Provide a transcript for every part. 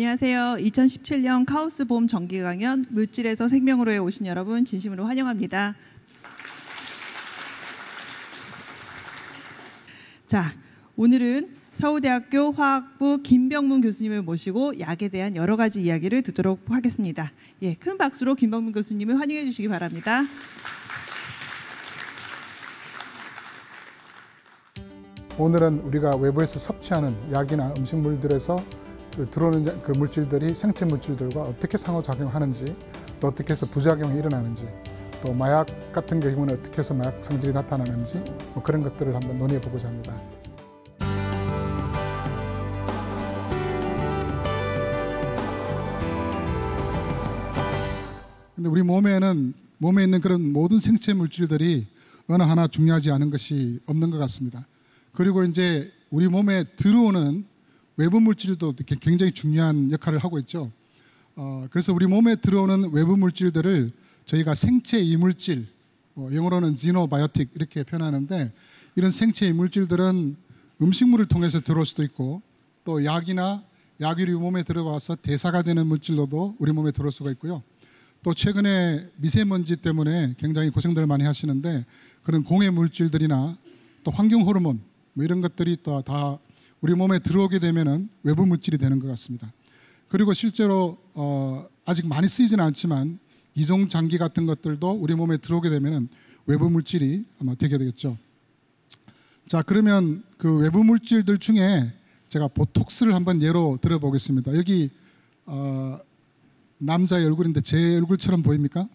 안녕하세요. 2017년 카오스 봄 정기 강연 물질에서 생명으로에 오신 여러분 진심으로 환영합니다. 자, 오늘은 서울대학교 화학부 김병문 교수님을 모시고 약에 대한 여러 가지 이야기를 듣도록 하겠습니다. 예, 큰 박수로 김병문 교수님을 환영해 주시기 바랍니다. 오늘은 우리가 외부에서 섭취하는 약이나 음식물들에서 들어오는 그 물질들이 생체 물질들과 어떻게 상호작용하는지, 또 어떻게 해서 부작용이 일어나는지, 또 마약 같은 경우는 어떻게 해서 마약 성질이 나타나는지 뭐 그런 것들을 한번 논의해 보고자 합니다. 근데 우리 몸에 있는 그런 모든 생체 물질들이 어느 하나 중요하지 않은 것이 없는 것 같습니다. 그리고 이제 우리 몸에 들어오는 외부 물질도 굉장히 중요한 역할을 하고 있죠. 그래서 우리 몸에 들어오는 외부 물질들을 저희가 생체 이물질, 영어로는 xenobiotic 이렇게 표현하는데, 이런 생체 이물질들은 음식물을 통해서 들어올 수도 있고, 또 약이 우리 몸에 들어와서 대사가 되는 물질로도 우리 몸에 들어올 수가 있고요. 또 최근에 미세먼지 때문에 굉장히 고생들 많이 하시는데, 그런 공해 물질들이나 또 환경 호르몬 뭐 이런 것들이 또 다 우리 몸에 들어오게 되면은 외부 물질이 되는 것 같습니다. 그리고 실제로 아직 많이 쓰이지는 않지만 이종 장기 같은 것들도 우리 몸에 들어오게 되면은 외부 물질이 아마 되게 되겠죠. 자, 그러면 그 외부 물질들 중에 제가 보톡스를 한번 예로 들어보겠습니다. 여기 남자의 얼굴인데 제 얼굴처럼 보입니까?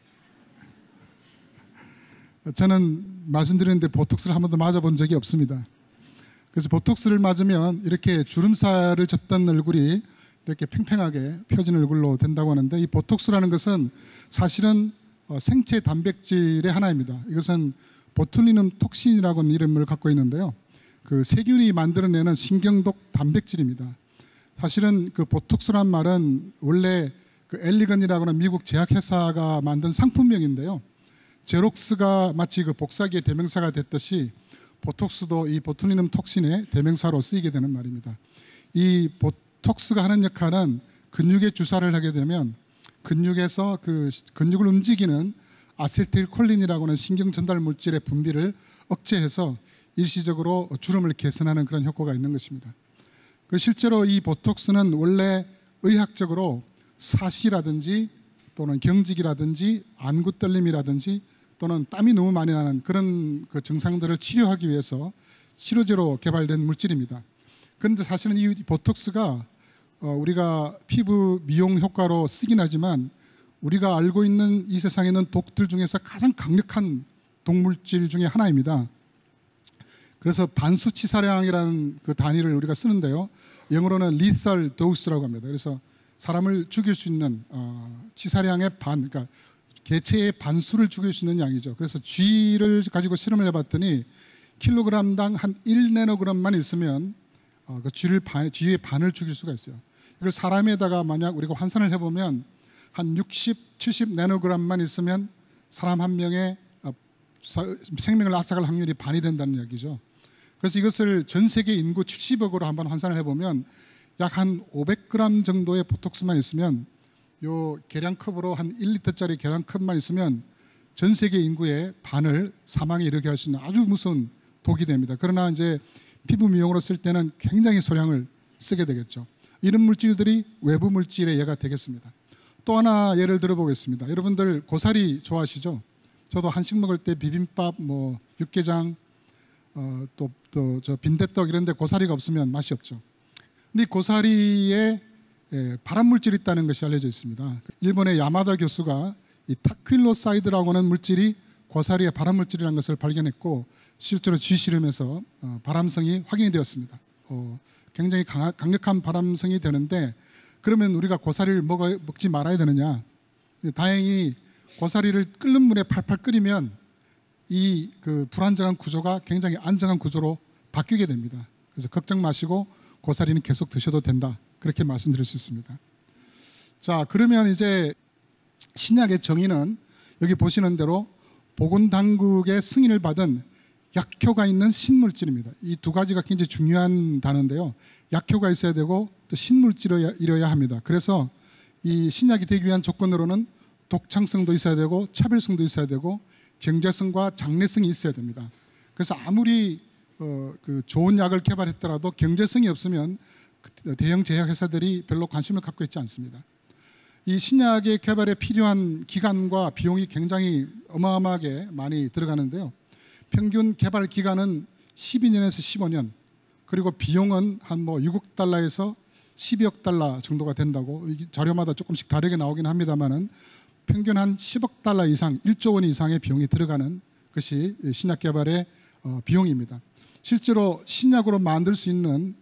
저는 말씀드리는데 보톡스를 한 번도 맞아본 적이 없습니다. 그래서 보톡스를 맞으면 이렇게 주름살을 졌던 얼굴이 이렇게 팽팽하게 펴진 얼굴로 된다고 하는데, 이 보톡스라는 것은 사실은 생체 단백질의 하나입니다. 이것은 보툴리눔 톡신이라고 하는 이름을 갖고 있는데요. 그 세균이 만들어내는 신경독 단백질입니다. 사실은 그 보톡스란 말은 원래 그 엘리건이라고 하는 미국 제약회사가 만든 상품명인데요. 제록스가 마치 그 복사기의 대명사가 됐듯이 보톡스도 이 보툴리눔 톡신의 대명사로 쓰이게 되는 말입니다. 이 보톡스가 하는 역할은 근육에 주사를 하게 되면 근육에서 그 근육을 움직이는 아세틸콜린이라고 하는 신경 전달 물질의 분비를 억제해서 일시적으로 주름을 개선하는 그런 효과가 있는 것입니다. 실제로 이 보톡스는 원래 의학적으로 사시라든지 또는 경직이라든지 안구 떨림이라든지 또는 땀이 너무 많이 나는 그런 그 증상들을 치료하기 위해서 치료제로 개발된 물질입니다. 그런데 사실은 이 보톡스가 우리가 피부 미용 효과로 쓰긴 하지만 우리가 알고 있는 이 세상에 있는 독들 중에서 가장 강력한 독물질 중에 하나입니다. 그래서 반수치사량이라는 그 단위를 우리가 쓰는데요. 영어로는 lethal dose라고 합니다. 그래서 사람을 죽일 수 있는 치사량의 반, 그러니까 개체의 반수를 죽일 수 있는 양이죠. 그래서 G를 가지고 실험을 해봤더니 킬로그램당 한 1나노그램만 있으면 그 G의 반을 죽일 수가 있어요. 이걸 사람에다가 만약 우리가 환산을 해보면 한 60, 70나노그램만 있으면 사람 한 명의 생명을 앗아갈 확률이 반이 된다는 얘기죠. 그래서 이것을 전 세계 인구 70억으로 한번 환산을 해보면 약 한 500g 정도의 보톡스만 있으면, 요 계량컵으로 한 1리터짜리 계량컵만 있으면 전 세계 인구의 반을 사망에 이르게 할 수 있는 아주 무서운 독이 됩니다. 그러나 이제 피부 미용으로 쓸 때는 굉장히 소량을 쓰게 되겠죠. 이런 물질들이 외부 물질의 예가 되겠습니다. 또 하나 예를 들어보겠습니다. 여러분들 고사리 좋아하시죠? 저도 한식 먹을 때 비빔밥, 뭐 육개장, 또 저 빈대떡 이런 데 고사리가 없으면 맛이 없죠. 근데 고사리에 발암물질이 있다는 것이 알려져 있습니다. 일본의 야마다 교수가 이 타퀼로사이드라고 하는 물질이 고사리의 발암물질이라는 것을 발견했고, 실제로 쥐실험에서 발암성이 확인이 되었습니다. 굉장히 강력한 발암성이 되는데, 그러면 우리가 고사리를 먹지 말아야 되느냐? 다행히 고사리를 끓는 물에 팔팔 끓이면 이 그 불안정한 구조가 굉장히 안정한 구조로 바뀌게 됩니다. 그래서 걱정 마시고 고사리는 계속 드셔도 된다, 그렇게 말씀드릴 수 있습니다. 자, 그러면 이제 신약의 정의는 여기 보시는 대로 보건당국의 승인을 받은 약효가 있는 신물질입니다. 이 두 가지가 굉장히 중요한 단어인데요. 약효가 있어야 되고 또 신물질이어야 합니다. 그래서 이 신약이 되기 위한 조건으로는 독창성도 있어야 되고 차별성도 있어야 되고 경제성과 장래성이 있어야 됩니다. 그래서 아무리 그 좋은 약을 개발했더라도 경제성이 없으면 대형 제약 회사들이 별로 관심을 갖고 있지 않습니다. 이 신약의 개발에 필요한 기간과 비용이 굉장히 어마어마하게 많이 들어가는데요. 평균 개발 기간은 12년에서 15년, 그리고 비용은 한 뭐 6억 달러에서 12억 달러 정도가 된다고, 자료마다 조금씩 다르게 나오긴 합니다만은 평균 한 10억 달러 이상, 1조 원 이상의 비용이 들어가는 것이 신약 개발의 비용입니다. 실제로 신약으로 만들 수 있는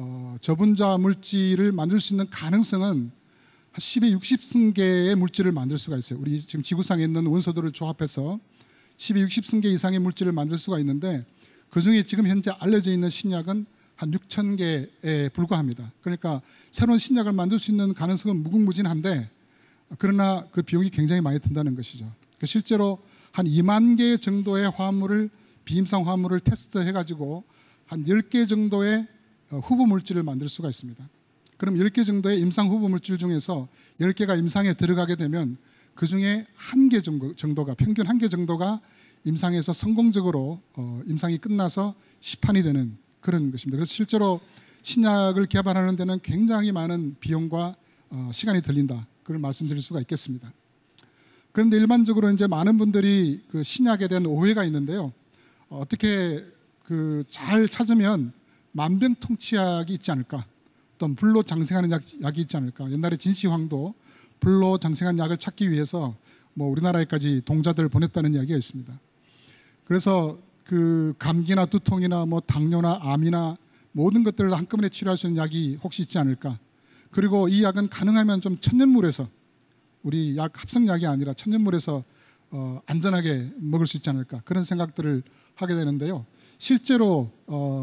저분자 물질을 만들 수 있는 가능성은 한 10의 60승계의 물질을 만들 수가 있어요. 우리 지금 지구상에 있는 원소들을 조합해서 10의 60승계 이상의 물질을 만들 수가 있는데, 그중에 지금 현재 알려져 있는 신약은 한 6,000개에 불과합니다. 그러니까 새로운 신약을 만들 수 있는 가능성은 무궁무진한데, 그러나 그 비용이 굉장히 많이 든다는 것이죠. 실제로 한 2만 개 정도의 화합물을, 비임상 화합물을 테스트해가지고 한 10개 정도의 후보 물질을 만들 수가 있습니다. 그럼 10개 정도의 임상 후보 물질 중에서 10개가 임상에 들어가게 되면 그 중에 1개 정도가, 평균 1개 정도가 임상에서 성공적으로 임상이 끝나서 시판이 되는 그런 것입니다. 그래서 실제로 신약을 개발하는 데는 굉장히 많은 비용과 시간이 들린다, 그걸 말씀드릴 수가 있겠습니다. 그런데 일반적으로 이제 많은 분들이 그 신약에 대한 오해가 있는데요. 어떻게 그 잘 찾으면 만병통치약이 있지 않을까, 또 불로 장생하는 약이 있지 않을까. 옛날에 진시황도 불로 장생한 약을 찾기 위해서 뭐 우리나라에까지 동자들을 보냈다는 이야기가 있습니다. 그래서 그 감기나 두통이나 뭐 당뇨나 암이나 모든 것들을 한꺼번에 치료할 수 있는 약이 혹시 있지 않을까. 그리고 이 약은 가능하면 좀 천연물에서, 우리 약 합성약이 아니라 천연물에서 안전하게 먹을 수 있지 않을까, 그런 생각들을 하게 되는데요. 실제로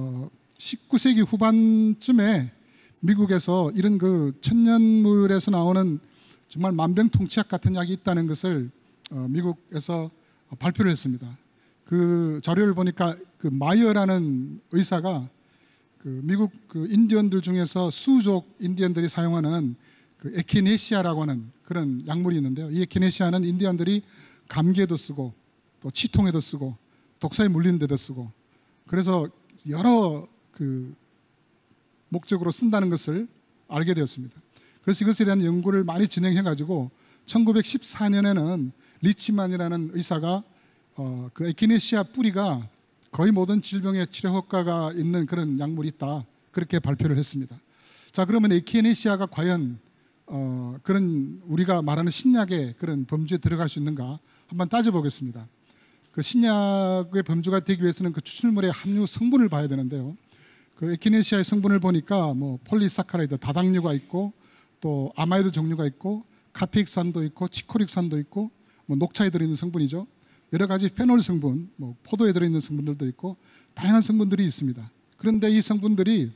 19세기 후반쯤에 미국에서 이런 그 천연물에서 나오는 정말 만병통치약 같은 약이 있다는 것을 미국에서 발표를 했습니다. 그 자료를 보니까 그 마이어라는 의사가 그 미국 그 인디언들 중에서 수족 인디언들이 사용하는 그 에키네시아라고 하는 그런 약물이 있는데요. 이 에키네시아는 인디언들이 감기에도 쓰고 또 치통에도 쓰고 독사에 물리는 데도 쓰고, 그래서 여러 그 목적으로 쓴다는 것을 알게 되었습니다. 그래서 이것에 대한 연구를 많이 진행해 가지고 1914년에는 리치만이라는 의사가 그 에키네시아 뿌리가 거의 모든 질병의 치료 효과가 있는 그런 약물이 있다, 그렇게 발표를 했습니다. 자, 그러면 에키네시아가 과연 그런 우리가 말하는 신약의 그런 범주에 들어갈 수 있는가 한번 따져보겠습니다. 그 신약의 범주가 되기 위해서는 그 추출물의 함유 성분을 봐야 되는데요. 그 에키네시아의 성분을 보니까 뭐 폴리사카라이드, 다당류가 있고 또 아마이드 종류가 있고 카페익산도 있고 치코릭산도 있고 뭐 녹차에 들어있는 성분이죠. 여러 가지 페놀 성분, 뭐 포도에 들어있는 성분들도 있고 다양한 성분들이 있습니다. 그런데 이 성분들이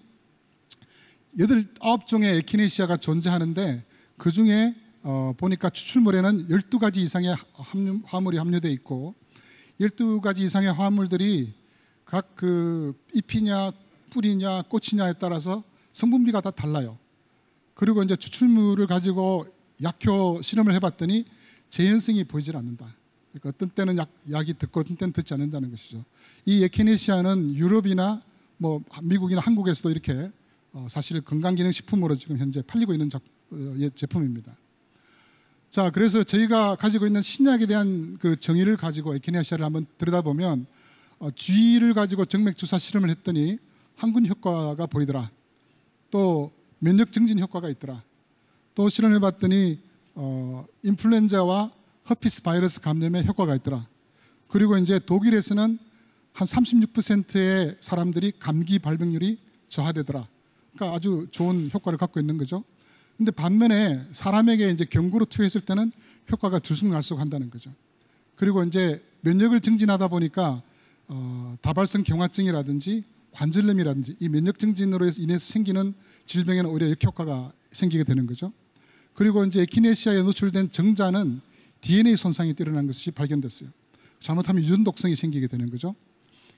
9종의 에키네시아가 존재하는데 그 중에 보니까 추출물에는 12가지 이상의 화물이 함유되어 있고 12가지 이상의 화합물들이 각 그 잎이냐 뿌리냐 꽃이냐에 따라서 성분비가 다 달라요. 그리고 이제 추출물을 가지고 약효 실험을 해봤더니 재현성이 보이질 않는다. 그러니까 어떤 때는 약이 듣고 어떤 때는 듣지 않는다는 것이죠. 이 에키네시아는 유럽이나 뭐 미국이나 한국에서도 이렇게 사실 건강기능식품으로 지금 현재 팔리고 있는 제품입니다. 자, 그래서 저희가 가지고 있는 신약에 대한 그 정의를 가지고 에키네시아를 한번 들여다보면 쥐를 가지고 정맥주사 실험을 했더니 항균 효과가 보이더라. 또 면역 증진 효과가 있더라. 또 실험해봤더니 인플루엔자와 허피스 바이러스 감염에 효과가 있더라. 그리고 이제 독일에서는 한 36%의 사람들이 감기 발병률이 저하되더라. 그러니까 아주 좋은 효과를 갖고 있는 거죠. 근데 반면에 사람에게 이제 경구로 투여했을 때는 효과가 들쑥날쑥한다는 거죠. 그리고 이제 면역을 증진하다 보니까 다발성 경화증이라든지 관절염이라든지 이 면역 증진으로 인해서 생기는 질병에는 오히려 역효과가 생기게 되는 거죠. 그리고 이제 에키네시아에 노출된 정자는 DNA 손상이 일어난 것이 발견됐어요. 잘못하면 유전독성이 생기게 되는 거죠.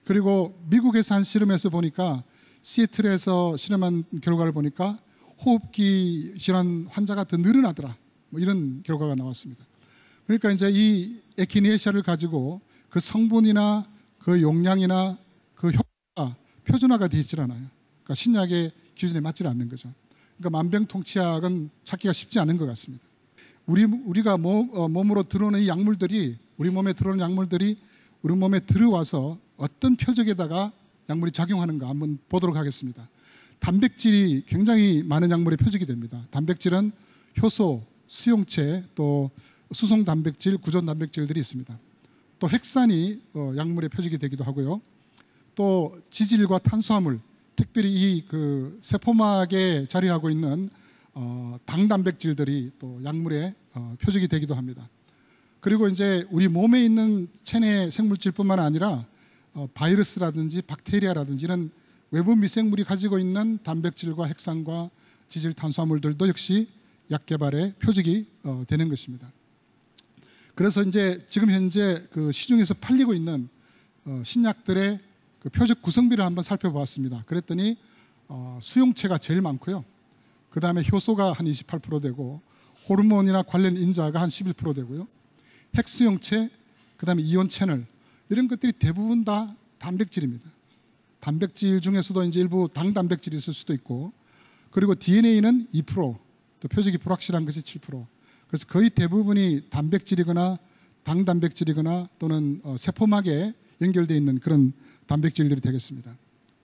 그리고 미국에서 한 실험에서 보니까 시애틀에서 실험한 결과를 보니까 호흡기 질환 환자가 더 늘어나더라. 뭐 이런 결과가 나왔습니다. 그러니까 이제 이 에키네시아를 가지고 그 성분이나 그 용량이나 그 효과가 표준화가 되어 있질 않아요. 그러니까 신약의 기준에 맞지 않는 거죠. 그러니까 만병통치약은 찾기가 쉽지 않은 것 같습니다. 우리가 몸으로 들어오는 이 약물들이, 우리 몸에 들어오는 약물들이 우리 몸에 들어와서 어떤 표적에다가 약물이 작용하는가 한번 보도록 하겠습니다. 단백질이 굉장히 많은 약물의 표적이 됩니다. 단백질은 효소, 수용체, 또 수송 단백질, 구존 단백질들이 있습니다. 또 핵산이 약물의 표적이 되기도 하고요. 또 지질과 탄수화물, 특별히 이 그 세포막에 자리하고 있는 당 단백질들이 또 약물의 표적이 되기도 합니다. 그리고 이제 우리 몸에 있는 체내 생물질뿐만 아니라 바이러스라든지 박테리아라든지 이런 외부 미생물이 가지고 있는 단백질과 핵산과 지질 탄수화물들도 역시 약 개발의 표적이 되는 것입니다. 그래서 이제 지금 현재 그 시중에서 팔리고 있는 신약들의 그 표적 구성비를 한번 살펴보았습니다. 그랬더니 수용체가 제일 많고요. 그 다음에 효소가 한 28% 되고 호르몬이나 관련 인자가 한 11% 되고요. 핵수용체, 그 다음에 이온 채널 이런 것들이 대부분 다 단백질입니다. 단백질 중에서도 이제 일부 당 단백질이 있을 수도 있고, 그리고 DNA는 2%, 또 표적이 불확실한 것이 7%. 그래서 거의 대부분이 단백질이거나 당 단백질이거나 또는 세포막에 연결되어 있는 그런 단백질들이 되겠습니다.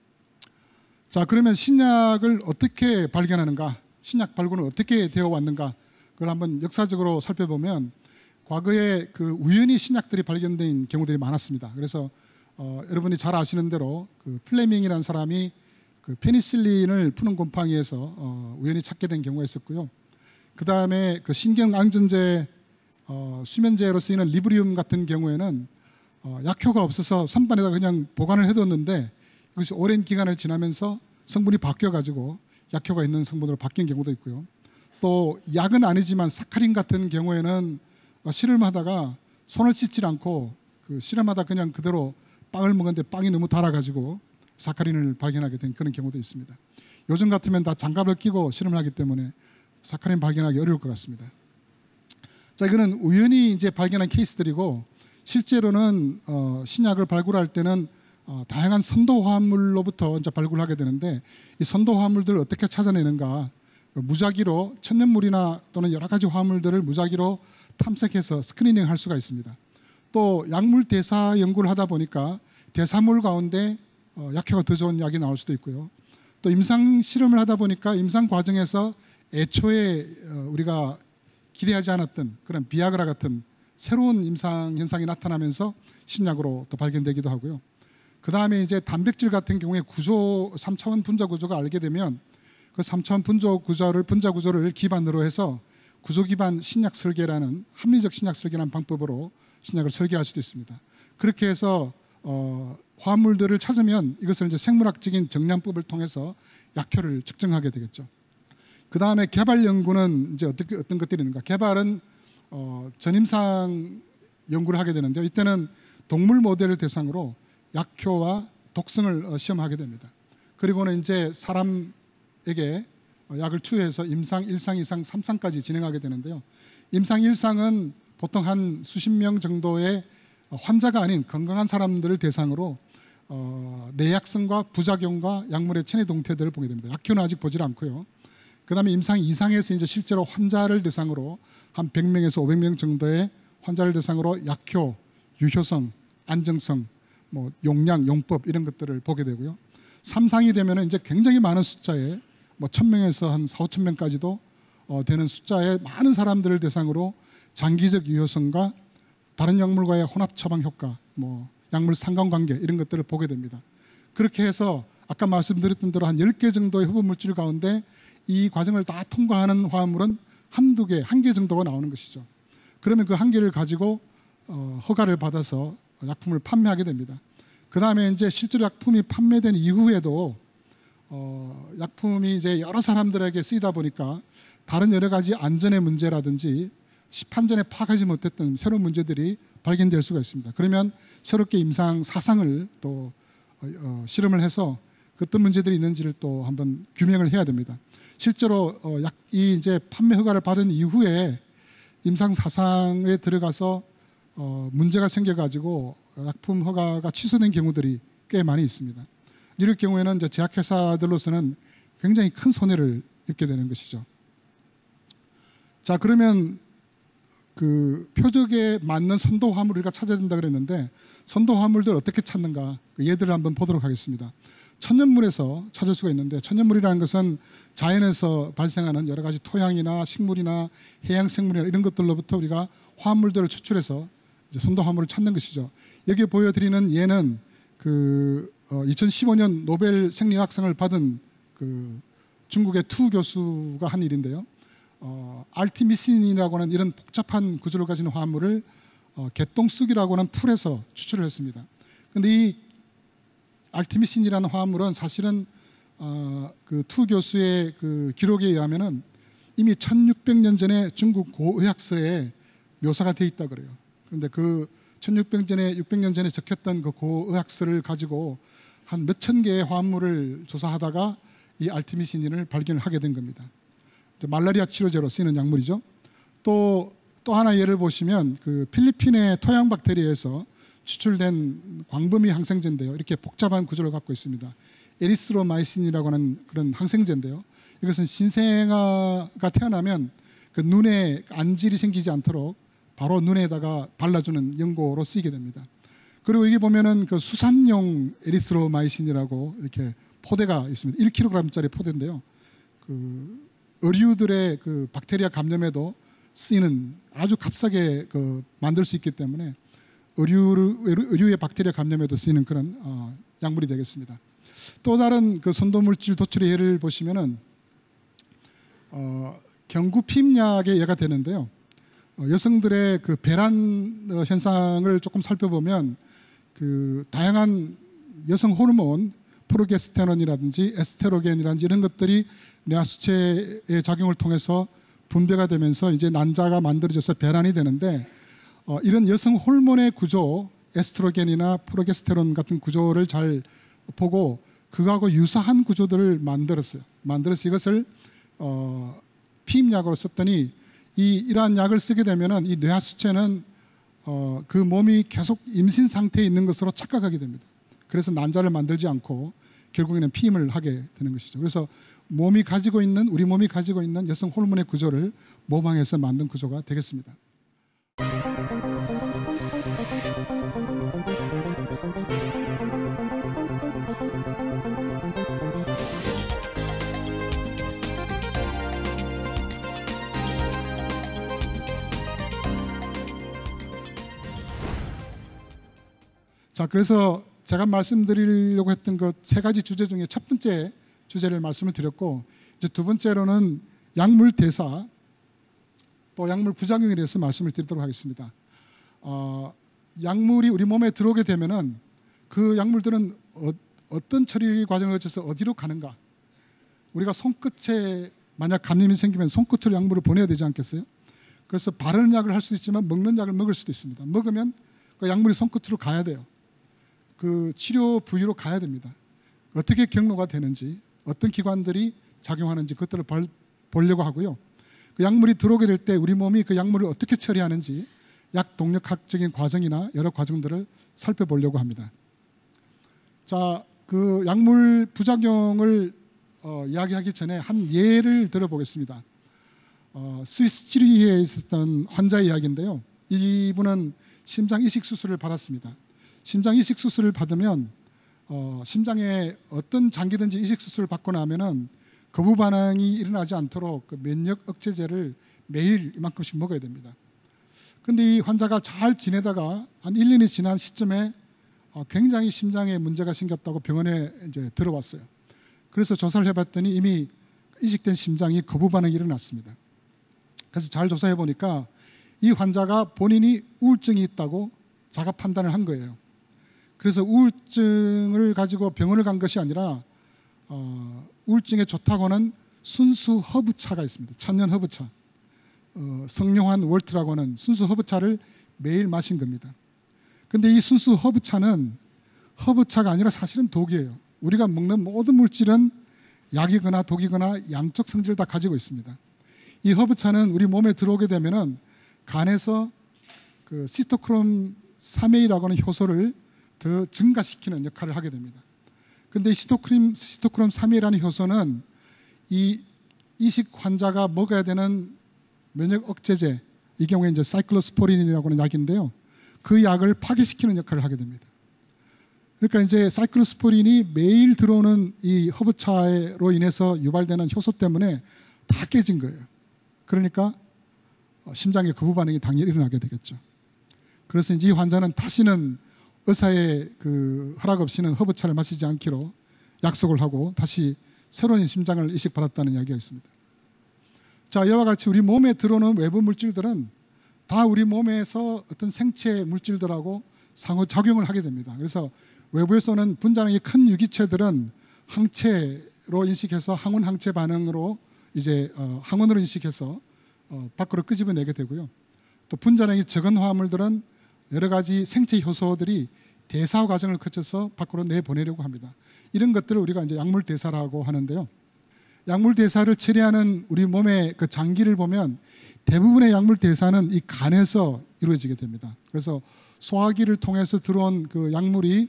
자, 그러면 신약을 어떻게 발견하는가, 신약 발굴은 어떻게 되어 왔는가, 그걸 한번 역사적으로 살펴보면 과거에 그 우연히 신약들이 발견된 경우들이 많았습니다. 그래서 여러분이 잘 아시는 대로 그 플레밍이라는 사람이 그 페니실린을 푸는 곰팡이에서 우연히 찾게 된 경우가 있었고요. 그 다음에 그 신경안전제, 수면제로 쓰이는 리브리움 같은 경우에는 약효가 없어서 선반에다 그냥 보관을 해뒀는데 이것이 오랜 기간을 지나면서 성분이 바뀌어가지고 약효가 있는 성분으로 바뀐 경우도 있고요. 또 약은 아니지만 사카린 같은 경우에는 실험하다가 손을 씻지 않고 그 실험하다 그냥 그대로 빵을 먹었는데 빵이 너무 달아가지고 사카린을 발견하게 된 그런 경우도 있습니다. 요즘 같으면 다 장갑을 끼고 실험을 하기 때문에 사카린 발견하기 어려울 것 같습니다. 자, 이거는 우연히 이제 발견한 케이스들이고, 실제로는 신약을 발굴할 때는 다양한 선도 화합물로부터 이제 발굴하게 되는데, 이 선도 화합물들을 어떻게 찾아내는가, 무작위로 천연물이나 또는 여러 가지 화합물들을 무작위로 탐색해서 스크리닝 할 수가 있습니다. 또 약물 대사 연구를 하다 보니까 대사물 가운데 약효가 더 좋은 약이 나올 수도 있고요. 또 임상 실험을 하다 보니까 임상 과정에서 애초에 우리가 기대하지 않았던 그런 비아그라 같은 새로운 임상 현상이 나타나면서 신약으로 또 발견되기도 하고요. 그 다음에 이제 단백질 같은 경우에 구조, 3차원 분자 구조가 알게 되면 그 3차원 분자 구조를 기반으로 해서 구조 기반 신약 설계라는, 합리적 신약 설계라는 방법으로 신약을 설계할 수도 있습니다. 그렇게 해서 화합물들을 찾으면 이것을 이제 생물학적인 정량법을 통해서 약효를 측정하게 되겠죠. 그 다음에 개발 연구는 이제 어떤 것들이 있는가? 개발은 전임상 연구를 하게 되는데요. 이때는 동물 모델을 대상으로 약효와 독성을 시험하게 됩니다. 그리고는 이제 사람에게 약을 투여해서 임상, 1상, 2상, 3상까지 진행하게 되는데요. 임상 1상은 보통 한 수십 명 정도의 환자가 아닌 건강한 사람들을 대상으로 내약성과 부작용과 약물의 체내 동태들을 보게 됩니다. 약효는 아직 보질 않고요. 그 다음에 임상 2상에서 이제 실제로 환자를 대상으로 한 100명에서 500명 정도의 환자를 대상으로 약효, 유효성, 안정성, 뭐 용량, 용법 이런 것들을 보게 되고요. 3상이 되면은 이제 굉장히 많은 숫자의 뭐 1000명에서 한 4, 5,000명까지도 되는 숫자의 많은 사람들을 대상으로 장기적 유효성과 다른 약물과의 혼합 처방 효과, 뭐 약물 상관관계 이런 것들을 보게 됩니다. 그렇게 해서 아까 말씀드렸던 대로 한 10개 정도의 흡입 물질 가운데 이 과정을 다 통과하는 화합물은 한두 개, 한 개 정도가 나오는 것이죠. 그러면 그 한 개를 가지고 허가를 받아서 약품을 판매하게 됩니다. 그 다음에 이제 실제로 약품이 판매된 이후에도 약품이 이제 여러 사람들에게 쓰이다 보니까 다른 여러 가지 안전의 문제라든지 시판전에 파악하지 못했던 새로운 문제들이 발견될 수가 있습니다. 그러면 새롭게 임상 4상을 또 실험을 해서 어떤 문제들이 있는지를 또 한번 규명을 해야 됩니다. 실제로 이 이제 판매 허가를 받은 이후에 임상 사상에 들어가서 문제가 생겨가지고 약품 허가가 취소된 경우들이 꽤 많이 있습니다. 이럴 경우에는 이제 제약회사들로서는 굉장히 큰 손해를 입게 되는 것이죠. 자, 그러면 그 표적에 맞는 선도 화물을 우리가 찾아야 된다 그랬는데 선도 화물들 어떻게 찾는가 그 예들을 한번 보도록 하겠습니다. 천연물에서 찾을 수가 있는데 천연물이라는 것은 자연에서 발생하는 여러 가지 토양이나 식물이나 해양 생물이나 이런 것들로부터 우리가 화합물들을 추출해서 이제 선도 화물을 찾는 것이죠. 여기 보여드리는 예는 그 2015년 노벨 생리학상을 받은 그 중국의 투 교수가 한 일인데요. 알티미신이라고 하는 이런 복잡한 구조를 가진 화합물을 개똥쑥이라고 하는 풀에서 추출을 했습니다. 그런데 이 알티미신이라는 화합물은 사실은 그 투 교수의 그 기록에 의하면은 이미 1600년 전에 중국 고의학서에 묘사가 돼 있다 그래요. 그런데 그 600년 전에 적혔던 그 고의학서를 가지고 한 몇천 개의 화합물을 조사하다가 이 알티미신을 발견을 하게 된 겁니다. 말라리아 치료제로 쓰이는 약물이죠. 또 하나 예를 보시면 그 필리핀의 토양 박테리아에서 추출된 광범위 항생제인데요. 이렇게 복잡한 구조를 갖고 있습니다. 에리스로마이신이라고 하는 그런 항생제인데요. 이것은 신생아가 태어나면 그 눈에 안질이 생기지 않도록 바로 눈에다가 발라주는 연고로 쓰이게 됩니다. 그리고 여기 보면은 그 수산용 에리스로마이신이라고 이렇게 포대가 있습니다. 1kg짜리 포대인데요. 그 의류들의 그 박테리아 감염에도 쓰이는 아주 값싸게 그 만들 수 있기 때문에 의류의 박테리아 감염에도 쓰이는 그런 약물이 되겠습니다. 또 다른 그 선도물질 도출의 예를 보시면은 경구 피임약의 예가 되는데요. 여성들의 그 배란 현상을 조금 살펴보면 그 다양한 여성 호르몬 프로게스테론이라든지 에스테로겐이라든지 이런 것들이 뇌하수체의 작용을 통해서 분배가 되면서 이제 난자가 만들어져서 배란이 되는데 이런 여성 호르몬의 구조, 에스트로겐이나 프로게스테론 같은 구조를 잘 보고 그거하고 유사한 구조들을 만들어서 이것을 피임약으로 썼더니 이러한 약을 쓰게 되면은 이 뇌하수체는 그 몸이 계속 임신 상태에 있는 것으로 착각하게 됩니다. 그래서 난자를 만들지 않고 결국에는 피임을 하게 되는 것이죠. 그래서 우리 몸이 가지고 있는 여성 호르몬의 구조를 모방해서 만든 구조가 되겠습니다. 자, 그래서 제가 말씀드리려고 했던 그 세 가지 주제 중에 첫 번째 주제를 말씀을 드렸고, 이제 두 번째로는 약물 대사 또 약물 부작용에 대해서 말씀을 드리도록 하겠습니다. 약물이 우리 몸에 들어오게 되면은 그 약물들은 어떤 처리 과정을 거쳐서 어디로 가는가? 우리가 손끝에 만약 감염이 생기면 손끝으로 약물을 보내야 되지 않겠어요? 그래서 바르는 약을 할 수도 있지만 먹는 약을 먹을 수도 있습니다. 먹으면 그 약물이 손끝으로 가야 돼요. 그 치료 부위로 가야 됩니다. 어떻게 경로가 되는지, 어떤 기관들이 작용하는지 그것들을 보려고 하고요. 그 약물이 들어오게 될 때 우리 몸이 그 약물을 어떻게 처리하는지 약 동력학적인 과정이나 여러 과정들을 살펴보려고 합니다. 자, 그 약물 부작용을 이야기하기 전에 한 예를 들어보겠습니다. 스위스 지리히에 있었던 환자의 이야기인데요. 이분은 심장 이식 수술을 받았습니다. 심장 이식 수술을 받으면 심장에 어떤 장기든지 이식 수술을 받고 나면은 거부 반응이 일어나지 않도록 그 면역 억제제를 매일 이만큼씩 먹어야 됩니다. 그런데 이 환자가 잘 지내다가 한 1년이 지난 시점에 굉장히 심장에 문제가 생겼다고 병원에 이제 들어왔어요. 그래서 조사를 해봤더니 이미 이식된 심장이 거부 반응이 일어났습니다. 그래서 잘 조사해 보니까 이 환자가 본인이 우울증이 있다고 자가 판단을 한 거예요. 그래서 우울증을 가지고 병원을 간 것이 아니라 우울증에 좋다고 하는 순수 허브차가 있습니다. 천연 허브차. 성룡환 월트라고 하는 순수 허브차를 매일 마신 겁니다. 근데 이 순수 허브차는 허브차가 아니라 사실은 독이에요. 우리가 먹는 모든 물질은 약이거나 독이거나 양적 성질을 다 가지고 있습니다. 이 허브차는 우리 몸에 들어오게 되면은 간에서 그 시토크롬 3A라고 하는 효소를 더 증가시키는 역할을 하게 됩니다. 근데 이 시토크롬 3A라는 효소는 이 이식 환자가 먹어야 되는 면역 억제제, 이 경우에 이제 사이클로스포린이라고 하는 약인데요. 그 약을 파괴시키는 역할을 하게 됩니다. 그러니까 이제 사이클로스포린이 매일 들어오는 이 허브차로 인해서 유발되는 효소 때문에 다 깨진 거예요. 그러니까 심장의 거부 반응이 당연히 일어나게 되겠죠. 그래서 이제 이 환자는 다시는 의사의 그 허락 없이는 허브차를 마시지 않기로 약속을 하고 다시 새로운 심장을 이식받았다는 이야기가 있습니다. 자, 이와 같이 우리 몸에 들어오는 외부 물질들은 다 우리 몸에서 어떤 생체 물질들하고 상호작용을 하게 됩니다. 그래서 외부에서 오는 분자량이 큰 유기체들은 항체로 인식해서 항원 항체 반응으로 이제 항원으로 인식해서 밖으로 끄집어내게 되고요. 또 분자량이 적은 화합물들은 여러 가지 생체 효소들이 대사 과정을 거쳐서 밖으로 내보내려고 합니다. 이런 것들을 우리가 이제 약물 대사라고 하는데요. 약물 대사를 처리하는 우리 몸의 그 장기를 보면 대부분의 약물 대사는 이 간에서 이루어지게 됩니다. 그래서 소화기를 통해서 들어온 그 약물이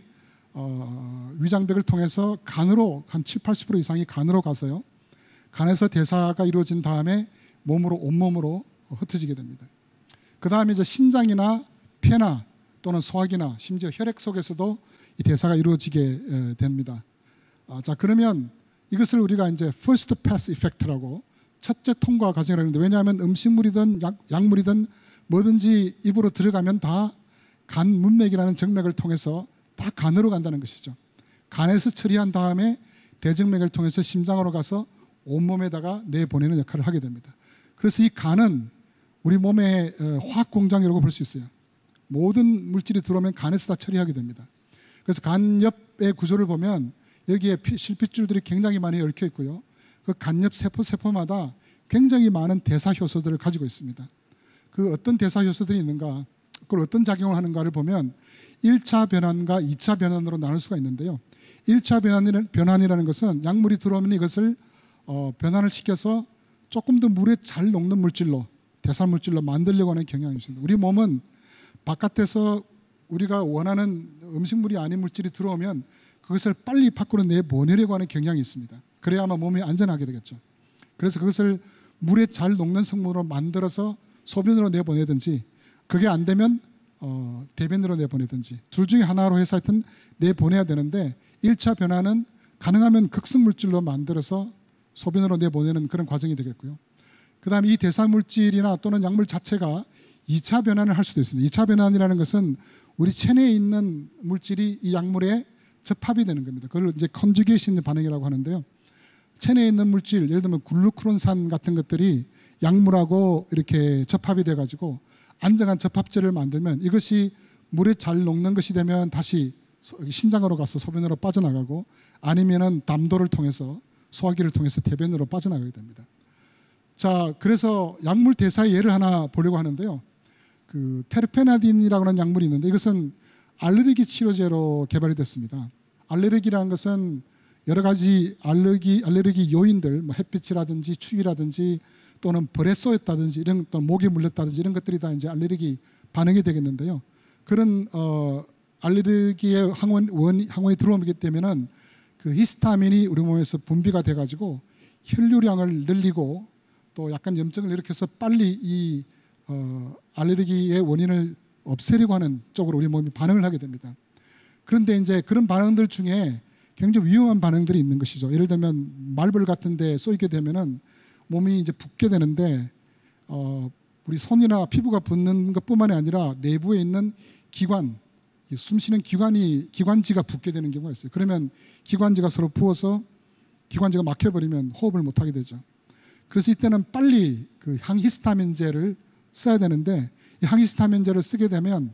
위장벽을 통해서 간으로 한 70~80% 이상이 간으로 가서요. 간에서 대사가 이루어진 다음에 몸으로 온몸으로 흩어지게 됩니다. 그 다음에 이제 신장이나 폐나 또는 소화기나 심지어 혈액 속에서도 이 대사가 이루어지게 됩니다. 자, 그러면 이것을 우리가 이제 first pass effect라고 첫째 통과 과정이라고 하는데, 왜냐하면 음식물이든 약물이든 뭐든지 입으로 들어가면 다 간 문맥이라는 정맥을 통해서 다 간으로 간다는 것이죠. 간에서 처리한 다음에 대정맥을 통해서 심장으로 가서 온몸에다가 내보내는 역할을 하게 됩니다. 그래서 이 간은 우리 몸의 화학 공장이라고 볼 수 있어요. 모든 물질이 들어오면 간에서 다 처리하게 됩니다. 그래서 간 옆의 구조를 보면 여기에 실핏줄들이 굉장히 많이 얽혀 있고요. 그 간 옆 세포마다 굉장히 많은 대사 효소들을 가지고 있습니다. 그 어떤 대사 효소들이 있는가, 그걸 어떤 작용을 하는가를 보면 1차 변환과 2차 변환으로 나눌 수가 있는데요. 1차 변환이라는 것은 약물이 들어오면 이것을 변환을 시켜서 조금 더 물에 잘 녹는 물질로, 대사물질로 만들려고 하는 경향이 있습니다. 우리 몸은 바깥에서 우리가 원하는 음식물이 아닌 물질이 들어오면 그것을 빨리 밖으로 내보내려고 하는 경향이 있습니다. 그래야만 몸이 안전하게 되겠죠. 그래서 그것을 물에 잘 녹는 성분으로 만들어서 소변으로 내보내든지, 그게 안 되면 대변으로 내보내든지 둘 중에 하나로 해서 하여튼 내보내야 되는데, 1차 변화는 가능하면 극성물질로 만들어서 소변으로 내보내는 그런 과정이 되겠고요. 그 다음에 이 대사물질이나 또는 약물 자체가 2차 변환을 할 수도 있습니다. 2차 변환이라는 것은 우리 체내에 있는 물질이 이 약물에 접합이 되는 겁니다. 그걸 이제 컨주게이션 반응이라고 하는데요. 체내에 있는 물질, 예를 들면 글루크론산 같은 것들이 약물하고 이렇게 접합이 돼가지고 안정한 접합제를 만들면 이것이 물에 잘 녹는 것이 되면 다시 신장으로 가서 소변으로 빠져나가고, 아니면은 담도를 통해서 소화기를 통해서 대변으로 빠져나가게 됩니다. 자, 그래서 약물 대사의 예를 하나 보려고 하는데요. 그 테르페나딘이라고 하는 약물이 있는데, 이것은 알레르기 치료제로 개발이 됐습니다. 알레르기라는 것은 여러 가지 알레르기 요인들, 뭐 햇빛이라든지 추위라든지 또는 벌에 쏘였다든지 이런, 또 목이 물렸다든지 이런 것들이 다 이제 알레르기 반응이 되겠는데요. 그런 알레르기의 항원이 들어오게 되면은 그 히스타민이 우리 몸에서 분비가 돼가지고 혈류량을 늘리고 또 약간 염증을 일으켜서 빨리 이 알레르기의 원인을 없애려고 하는 쪽으로 우리 몸이 반응을 하게 됩니다. 그런데 이제 그런 반응들 중에 굉장히 위험한 반응들이 있는 것이죠. 예를 들면 말벌 같은 데 쏘이게 되면은 몸이 이제 붓게 되는데, 우리 손이나 피부가 붓는 것뿐만이 아니라 내부에 있는 기관, 숨쉬는 기관지가 붓게 되는 경우가 있어요. 그러면 기관지가 서로 부어서 기관지가 막혀버리면 호흡을 못하게 되죠. 그래서 이때는 빨리 그 항히스타민제를 써야 되는데, 이 항히스타민제를 쓰게 되면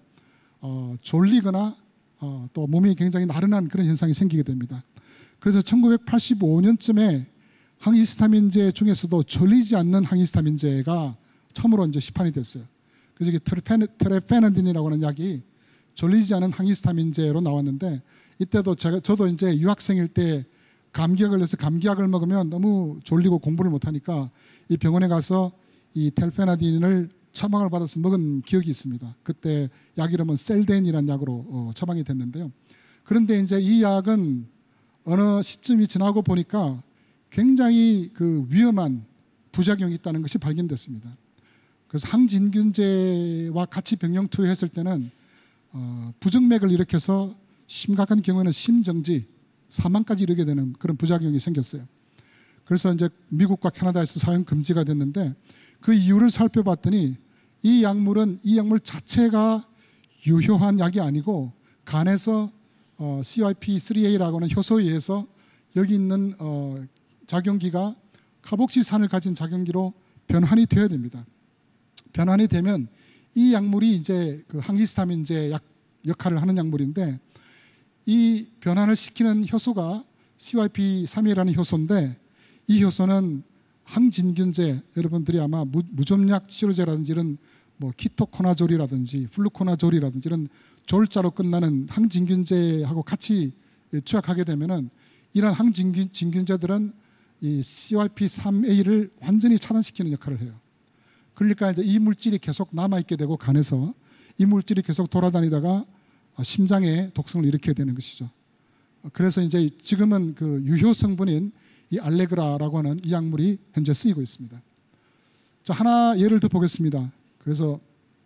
졸리거나 또 몸이 굉장히 나른한 그런 현상이 생기게 됩니다. 그래서 1985년쯤에 항히스타민제 중에서도 졸리지 않는 항히스타민제가 처음으로 이제 시판이 됐어요. 그래서 이게 트레페나딘이라고 하는 약이 졸리지 않은 항히스타민제로 나왔는데, 이때도 저도 이제 유학생일 때 감기가 걸려서 감기약을 먹으면 너무 졸리고 공부를 못하니까 이 병원에 가서 이 텔페나딘을 처방을 받아서 먹은 기억이 있습니다. 그때 약 이름은 셀덴이라는 약으로 처방이 됐는데요. 그런데 이제 이 약은 어느 시점이 지나고 보니까 굉장히 그 위험한 부작용이 있다는 것이 발견됐습니다. 그래서 항진균제와 같이 병용 투여했을 때는 부정맥을 일으켜서 심각한 경우에는 심정지, 사망까지 이르게 되는 그런 부작용이 생겼어요. 그래서 이제 미국과 캐나다에서 사용 금지가 됐는데 그 이유를 살펴봤더니 이 약물 자체가 유효한 약이 아니고 간에서 CYP3A라고 하는 효소에 의해서 여기 있는 작용기가 카복시산을 가진 작용기로 변환이 되어야 됩니다. 변환이 되면 이 약물이 이제 그 항히스타민제 역할을 하는 약물인데 이 변환을 시키는 효소가 CYP3A라는 효소인데 이 효소는 항진균제, 여러분들이 아마 무좀약 치료제라든지 이런 뭐 키토코나졸이라든지 플루코나졸이라든지 이런 졸자로 끝나는 항진균제하고 같이 투약하게 되면은 이런 항진균제들은 이 CYP3A를 완전히 차단시키는 역할을 해요. 그러니까 이제 이 물질이 계속 남아 있게 되고 간에서 이 물질이 계속 돌아다니다가 심장에 독성을 일으키게 되는 것이죠. 그래서 이제 지금은 그 유효 성분인 이 알레그라라고 하는 이 약물이 현재 쓰이고 있습니다. 자, 하나 예를 들어 보겠습니다. 그래서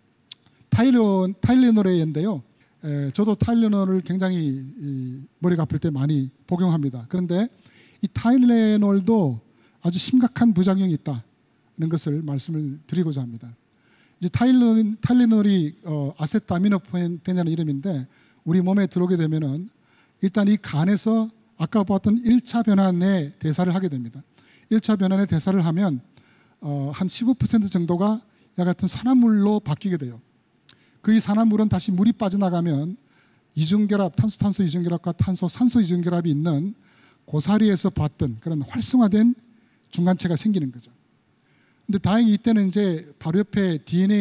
타일레놀인데요. 저도 타일레놀을 굉장히 머리가 아플 때 많이 복용합니다. 그런데 이 타일레놀도 아주 심각한 부작용이 있다는 것을 말씀을 드리고자 합니다. 이제 타일레놀이 아세타미노펜이라는 이름인데 우리 몸에 들어오게 되면은 일단 이 간에서 아까 보았던 1차 변환의 대사를 하게 됩니다. 1차 변환의 대사를 하면 한 15% 정도가 약 같은 산화물로 바뀌게 돼요. 그 이 산화물은 다시 물이 빠져나가면 이중결합, 탄소 이중결합과 산소 이중결합이 있는 고사리에서 봤던 그런 활성화된 중간체가 생기는 거죠. 근데 다행히 이때는 이제 바로 옆에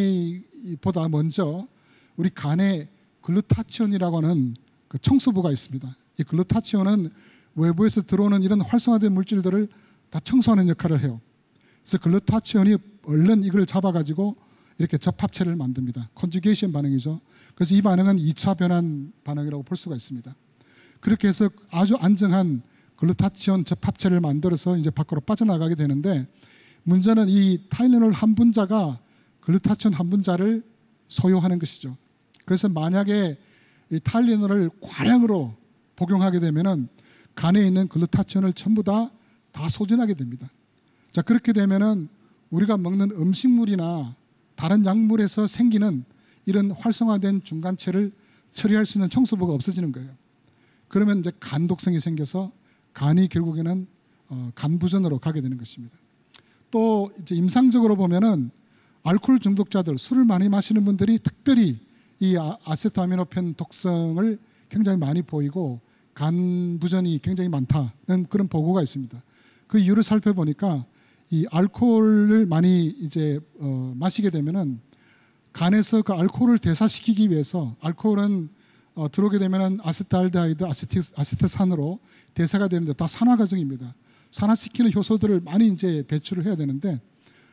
DNA보다 먼저 우리 간에 글루타치온이라고 하는 그 청소부가 있습니다. 이 글루타치온은 외부에서 들어오는 이런 활성화된 물질들을 다 청소하는 역할을 해요. 그래서 글루타치온이 얼른 이걸 잡아가지고 이렇게 접합체를 만듭니다. 컨주게이션 반응이죠. 그래서 이 반응은 2차 변환 반응이라고 볼 수가 있습니다. 그렇게 해서 아주 안정한 글루타치온 접합체를 만들어서 이제 밖으로 빠져나가게 되는데 문제는 이 타일레놀 한 분자가 글루타치온 한 분자를 소요하는 것이죠. 그래서 만약에 이 타일레놀을 과량으로 복용하게 되면은 간에 있는 글루타치온을 전부 다 소진하게 됩니다. 자, 그렇게 되면은 우리가 먹는 음식물이나 다른 약물에서 생기는 이런 활성화된 중간체를 처리할 수 있는 청소부가 없어지는 거예요. 그러면 이제 간 독성이 생겨서 간이 결국에는 간부전으로 가게 되는 것입니다. 또 이제 임상적으로 보면은 알코올 중독자들, 술을 많이 마시는 분들이 특별히 이 아세토아미노펜 독성을 굉장히 많이 보이고 간부전이 굉장히 많다는 그런 보고가 있습니다. 그 이유를 살펴보니까 이 알코올을 많이 이제 마시게 되면은 간에서 그 알코올을 대사시키기 위해서 알코올은 들어오게 되면은 아세트알데하이드, 아세트산으로 대사가 되는데 다 산화 과정입니다. 산화시키는 효소들을 많이 이제 배출을 해야 되는데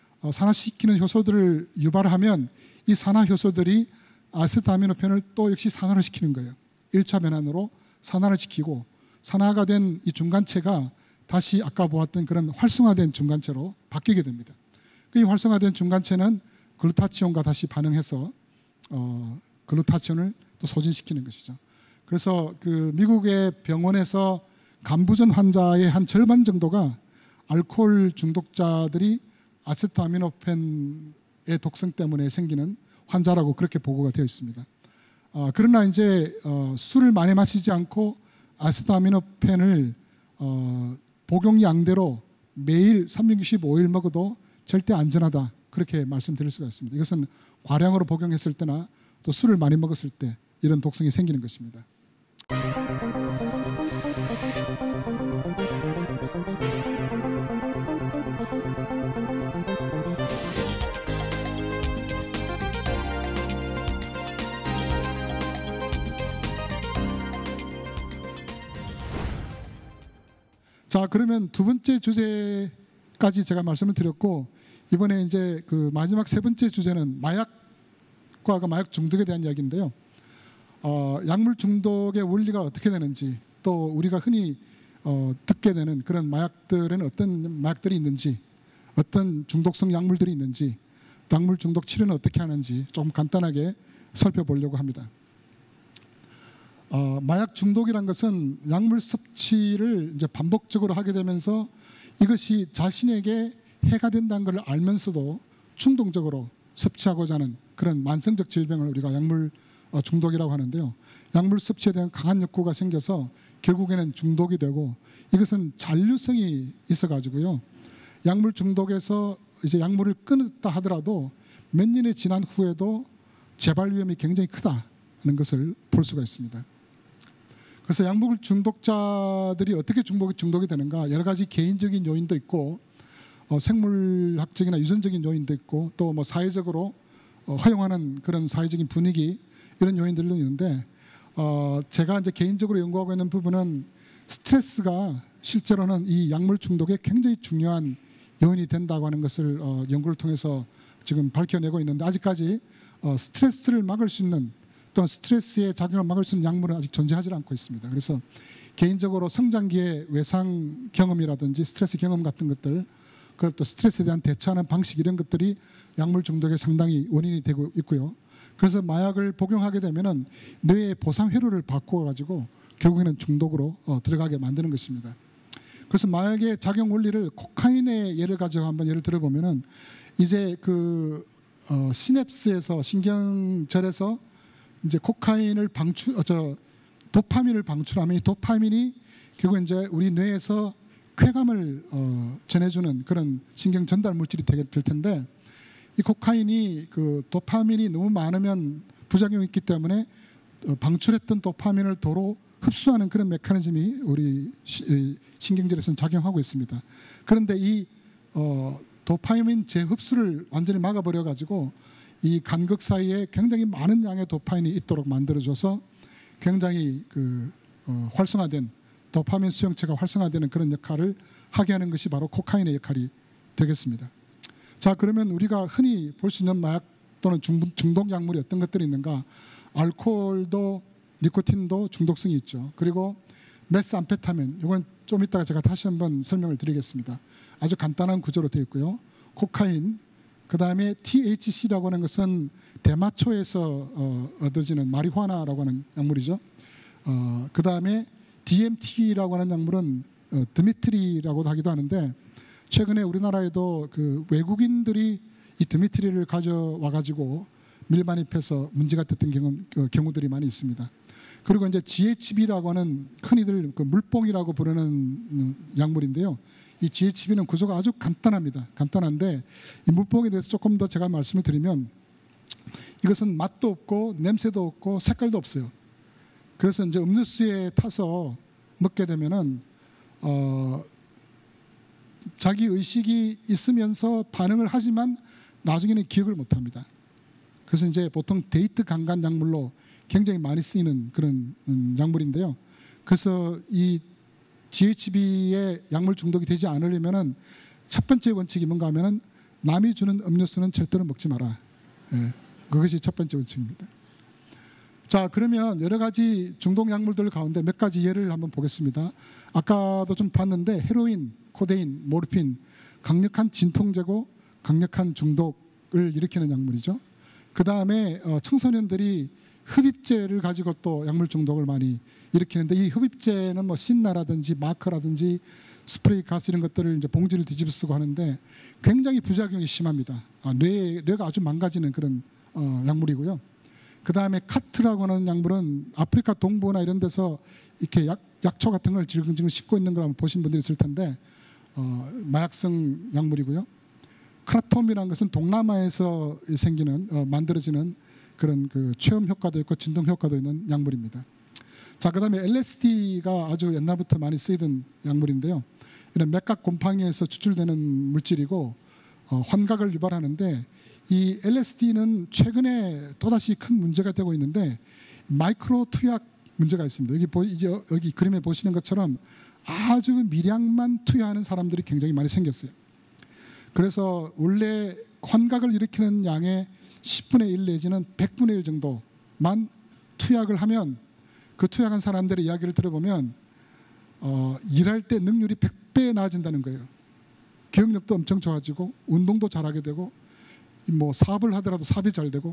산화시키는 효소들을 유발하면 이 산화 효소들이 아세트아미노펜을 또 역시 산화를 시키는 거예요. 1차 변환으로 산화를 시키고 산화가 된 이 중간체가 다시 아까 보았던 그런 활성화된 중간체로 바뀌게 됩니다. 이 활성화된 중간체는 글루타치온과 다시 반응해서 글루타치온을 또 소진시키는 것이죠. 그래서 그 미국의 병원에서 간부전 환자의 한 절반 정도가 알코올 중독자들이 아세토아미노펜의 독성 때문에 생기는 환자라고 그렇게 보고가 되어 있습니다. 그러나 이제 술을 많이 마시지 않고 아세토아미노펜을 복용량대로 매일 365일 먹어도 절대 안전하다, 그렇게 말씀드릴 수가 있습니다. 이것은 과량으로 복용했을 때나 또 술을 많이 먹었을 때 이런 독성이 생기는 것입니다. 자, 그러면 두 번째 주제까지 제가 말씀을 드렸고, 이번에 이제 그 마지막 세 번째 주제는 마약과 마약 중독에 대한 이야기인데요. 약물 중독의 원리가 어떻게 되는지, 또 우리가 흔히 듣게 되는 그런 마약들에는 어떤 마약들이 있는지, 어떤 중독성 약물들이 있는지, 약물 중독 치료는 어떻게 하는지 조금 간단하게 살펴보려고 합니다. 마약 중독이란 것은 약물 섭취를 이제 반복적으로 하게 되면서 이것이 자신에게 해가 된다는 걸 알면서도 충동적으로 섭취하고자 하는 그런 만성적 질병을 우리가 약물 중독이라고 하는데요. 약물 섭취에 대한 강한 욕구가 생겨서 결국에는 중독이 되고, 이것은 잔류성이 있어 가지고요. 약물 중독에서 이제 약물을 끊었다 하더라도 몇 년이 지난 후에도 재발 위험이 굉장히 크다는 것을 볼 수가 있습니다. 그래서 약물 중독자들이 어떻게 중독이 되는가, 여러 가지 개인적인 요인도 있고, 생물학적이나 유전적인 요인도 있고, 또 뭐 사회적으로 허용하는 그런 사회적인 분위기, 이런 요인들도 있는데, 제가 이제 개인적으로 연구하고 있는 부분은 스트레스가 실제로는 이 약물 중독에 굉장히 중요한 요인이 된다고 하는 것을 연구를 통해서 지금 밝혀내고 있는데, 아직까지 스트레스를 막을 수 있는, 또는 스트레스의 작용을 막을 수 있는 약물은 아직 존재하지 않고 있습니다. 그래서 개인적으로 성장기의 외상 경험이라든지 스트레스 경험 같은 것들, 그리고 또 스트레스에 대한 대처하는 방식, 이런 것들이 약물 중독에 상당히 원인이 되고 있고요. 그래서 마약을 복용하게 되면은 뇌의 보상 회로를 바꾸어 가지고 결국에는 중독으로 들어가게 만드는 것입니다. 그래서 마약의 작용 원리를 코카인의 예를 가지고 한번 예를 들어보면은, 이제 그 시냅스에서, 신경절에서 이제 코카인을 도파민을 방출하면 이 도파민이 결국 이제 우리 뇌에서 쾌감을 전해주는 그런 신경 전달 물질이 될 텐데, 이 코카인이 그 도파민이 너무 많으면 부작용이 있기 때문에 방출했던 도파민을 도로 흡수하는 그런 메커니즘이 우리 신경절에서는 작용하고 있습니다. 그런데 이 도파민 재흡수를 완전히 막아버려 가지고 이 간극 사이에 굉장히 많은 양의 도파민이 있도록 만들어줘서 굉장히 그 활성화된 도파민 수용체가 활성화되는 그런 역할을 하게 하는 것이 바로 코카인의 역할이 되겠습니다. 자, 그러면 우리가 흔히 볼 수 있는 마약 또는 중독 약물이 어떤 것들이 있는가? 알코올도 니코틴도 중독성이 있죠. 그리고 메스암페타민, 이건 좀 이따가 제가 다시 한번 설명을 드리겠습니다. 아주 간단한 구조로 되어 있고요. 코카인, 그 다음에 THC라고 하는 것은 대마초에서 얻어지는 마리화나라고 하는 약물이죠. 그 다음에 DMT라고 하는 약물은 드미트리라고도 하기도 하는데, 최근에 우리나라에도 그 외국인들이 이 드미트리를 가져와 가지고 밀반입해서 문제가 됐던 경우들이 많이 있습니다. 그리고 이제 GHB라고 하는 흔히들 그 물뽕이라고 부르는 약물인데요. 이 GHB는 구조가 아주 간단합니다. 간단한데, 이 물뽕에 대해서 조금 더 제가 말씀을 드리면, 이것은 맛도 없고 냄새도 없고 색깔도 없어요. 그래서 이제 음료수에 타서 먹게 되면은 자기 의식이 있으면서 반응을 하지만 나중에는 기억을 못합니다. 그래서 이제 보통 데이트 강간 약물로 굉장히 많이 쓰이는 그런 약물인데요. 그래서 이 GHB의 약물 중독이 되지 않으려면은 첫 번째 원칙이 뭔가 하면은 남이 주는 음료수는 절대로 먹지 마라. 예, 그것이 첫 번째 원칙입니다. 자, 그러면 여러 가지 중독 약물들 가운데 몇 가지 예를 한번 보겠습니다. 아까도 좀 봤는데 헤로인, 코데인, 모르핀, 강력한 진통제고 강력한 중독을 일으키는 약물이죠. 그 다음에 청소년들이 흡입제를 가지고 또 약물 중독을 많이 일으키는데, 이 흡입제는 뭐 신나라든지 마커라든지 스프레이 가스 이런 것들을 이제 봉지를 뒤집어 쓰고 하는데 굉장히 부작용이 심합니다. 뇌가 아주 망가지는 그런 약물이고요. 그 다음에 카트라고 하는 약물은 아프리카 동부나 이런 데서 이렇게 약초 같은 걸 지금 씹고 있는 걸 한번 보신 분들이 있을 텐데, 마약성 약물이고요. 크라톰이라는 것은 동남아에서 생기는 만들어지는 그런 그 체험 효과도 있고 진동 효과도 있는 약물입니다. 자, 그다음에 LSD가 아주 옛날부터 많이 쓰이던 약물인데요. 이런 맥각 곰팡이에서 추출되는 물질이고 환각을 유발하는데, 이 LSD는 최근에 또다시 큰 문제가 되고 있는데 마이크로 투약 문제가 있습니다. 여기 그림에 보시는 것처럼 아주 미량만 투여하는 사람들이 굉장히 많이 생겼어요. 그래서 원래 환각을 일으키는 양의 10분의 1 내지는 100분의 1 정도만 투약을 하면 그 투약한 사람들의 이야기를 들어보면 일할 때 능률이 100배 나아진다는 거예요. 기억력도 엄청 좋아지고 운동도 잘하게 되고 뭐 사업을 하더라도 사업이 잘 되고.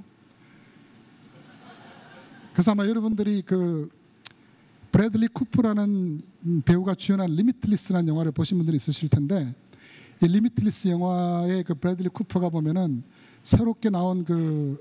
그래서 아마 여러분들이 그 브래들리 쿠퍼라는 배우가 주연한 리미틀리스라는 영화를 보신 분들이 있으실 텐데, 이 리미틀리스 영화의 그 브래들리 쿠퍼가 보면은 새롭게 나온 그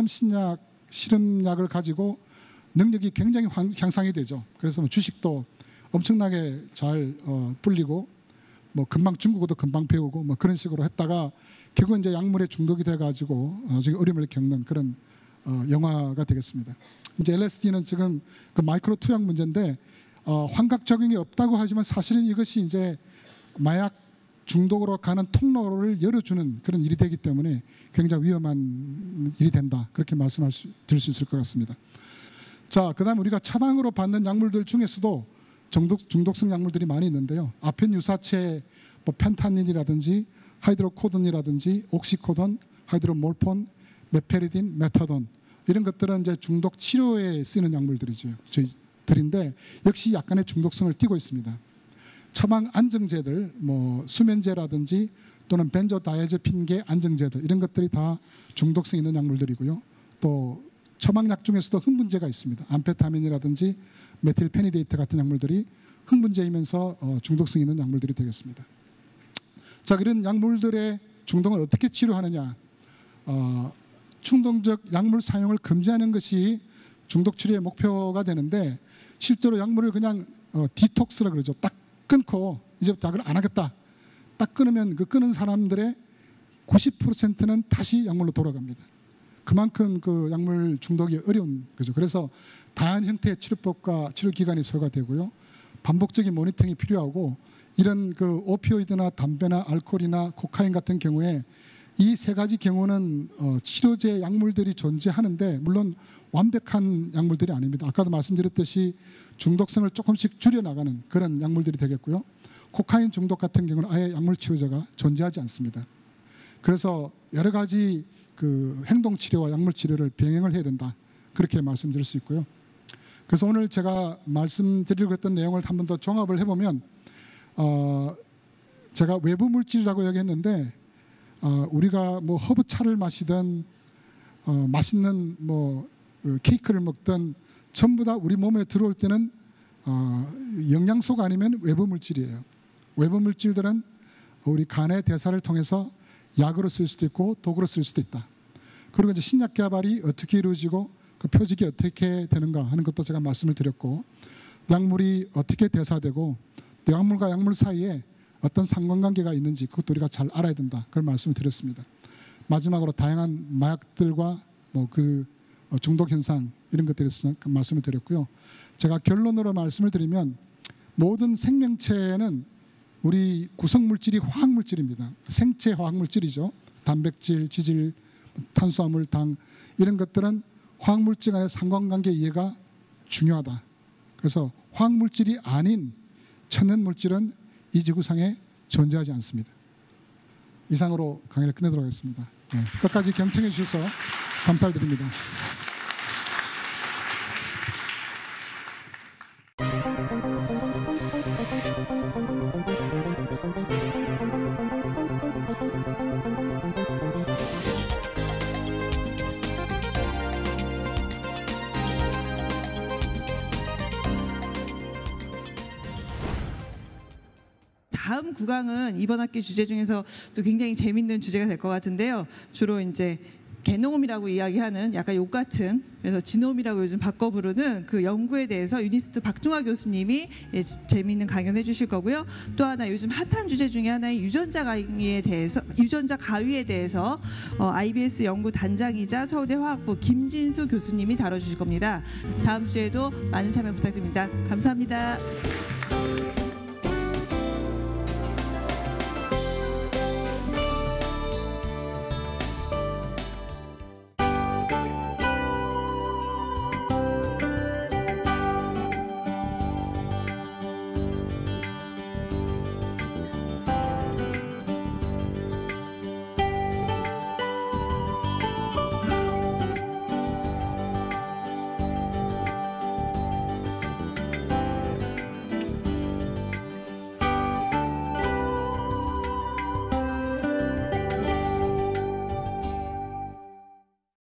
실험약을 가지고 능력이 굉장히 향상이 되죠. 그래서 뭐 주식도 엄청나게 잘 불리고 뭐 금방 중국어도 금방 배우고 뭐 그런 식으로 했다가 결국 이제 약물에 중독이 돼가지고 나중에 어려움을 겪는 그런 영화가 되겠습니다. 이제 LSD는 지금 그 마이크로 투약 문제인데 환각 적용이 없다고 하지만 사실은 이것이 이제 마약 중독으로 가는 통로를 열어주는 그런 일이 되기 때문에 굉장히 위험한 일이 된다, 그렇게 드릴 수 있을 것 같습니다. 자, 그다음 우리가 처방으로 받는 약물들 중에서도 중독성 약물들이 많이 있는데요. 아펜 유사체, 뭐 펜타닌이라든지 하이드로코돈이라든지 옥시코돈, 하이드로몰폰, 메페리딘, 메타돈, 이런 것들은 이제 중독 치료에 쓰이는 약물들이죠. 저희들인데 역시 약간의 중독성을 띠고 있습니다. 처방 안정제들, 뭐 수면제라든지 또는 벤조다이아제핀계 안정제들, 이런 것들이 다 중독성 있는 약물들이고요. 또 처방약 중에서도 흥분제가 있습니다. 암페타민이라든지 메틸페니데이트 같은 약물들이 흥분제이면서 중독성 있는 약물들이 되겠습니다. 자, 그런 약물들의 중독을 어떻게 치료하느냐? 충동적 약물 사용을 금지하는 것이 중독 치료의 목표가 되는데, 실제로 약물을 그냥 디톡스라 그러죠. 딱 끊고 이제부터 약을 안 하겠다, 딱 끊으면 그 끊은 사람들의 90%는 다시 약물로 돌아갑니다. 그만큼 그 약물 중독이 어려운 거죠. 그래서 다양한 형태의 치료법과 치료 기간이 소요가 되고요. 반복적인 모니터링이 필요하고, 이런 그 오피오이드나 담배나 알코올이나 코카인 같은 경우에 이 세 가지 경우는 치료제 약물들이 존재하는데 물론 완벽한 약물들이 아닙니다. 아까도 말씀드렸듯이 중독성을 조금씩 줄여나가는 그런 약물들이 되겠고요. 코카인 중독 같은 경우는 아예 약물 치료제가 존재하지 않습니다. 그래서 여러 가지 그 행동 치료와 약물 치료를 병행을 해야 된다, 그렇게 말씀드릴 수 있고요. 그래서 오늘 제가 말씀드리려고 했던 내용을 한 번 더 종합을 해보면, 제가 외부 물질이라고 얘기했는데, 우리가 뭐 허브차를 마시든 맛있는 뭐 케이크를 먹든 전부 다 우리 몸에 들어올 때는 영양소가 아니면 외부 물질이에요. 외부 물질들은 우리 간의 대사를 통해서 약으로 쓸 수도 있고 독으로 쓸 수도 있다. 그리고 이제 신약 개발이 어떻게 이루어지고 그 표적이 어떻게 되는가 하는 것도 제가 말씀을 드렸고, 약물이 어떻게 대사되고 또 약물과 약물 사이에 어떤 상관관계가 있는지 그것도 우리가 잘 알아야 된다, 그런 말씀을 드렸습니다. 마지막으로 다양한 마약들과 뭐 그 중독 현상, 이런 것들에 대해서 말씀을 드렸고요. 제가 결론으로 말씀을 드리면, 모든 생명체는 우리 구성물질이 화학물질입니다. 생체 화학물질이죠. 단백질, 지질, 탄수화물, 당, 이런 것들은 화학물질 간의 상관관계 이해가 중요하다. 그래서 화학물질이 아닌 천연물질은 이 지구상에 존재하지 않습니다. 이상으로 강의를 끝내도록 하겠습니다. 네, 끝까지 경청해 주셔서 감사드립니다. 다음 구강은 이번 학기 주제 중에서 또 굉장히 재밌는 주제가 될 것 같은데요. 주로 이제 게놈이라고 이야기하는 약간 욕 같은, 그래서 지놈이라고 요즘 바꿔 부르는 그 연구에 대해서 유니스트 박종화 교수님이 재미있는 강연해 주실 거고요. 또 하나 요즘 핫한 주제 중에 하나의 유전자 가위에 대해서 IBS 연구 단장이자 서울대 화학부 김진수 교수님이 다뤄주실 겁니다. 다음 주에도 많은 참여 부탁드립니다. 감사합니다.